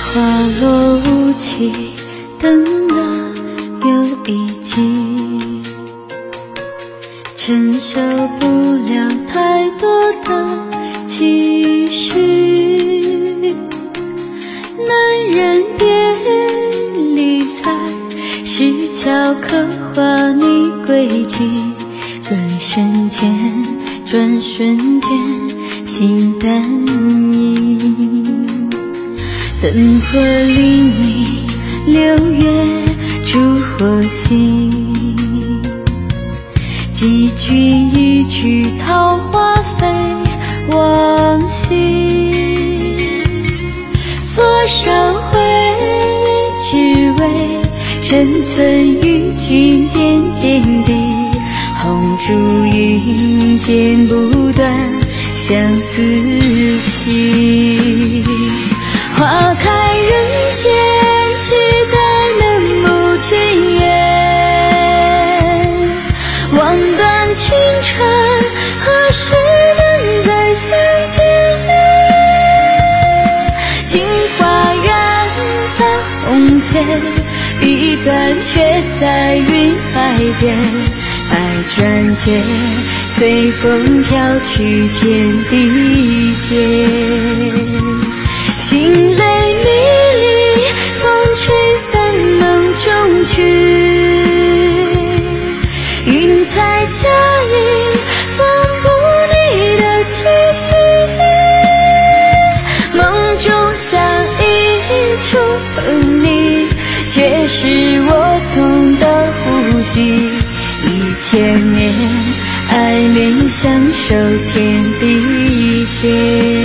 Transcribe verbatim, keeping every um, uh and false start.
花落无期，等了又一季，承受不了太多的期许。男人别理睬，是巧刻画你轨迹，转瞬间，转瞬间，心淡意。灯火黎明，六月烛火稀，几句一句桃花飞往昔。多少回，只为生存于今点点滴，红烛映剪不断相思记。花开人间，期待能不君言。望断青春，何时能再相见？情花染在红线，一段却在云海边。爱转结，随风飘去天地间。心泪迷离，风吹散梦中去。云彩佳意，放不你的气息。梦中相依触碰你，却是我痛的呼吸。一千年爱恋，相守天地间。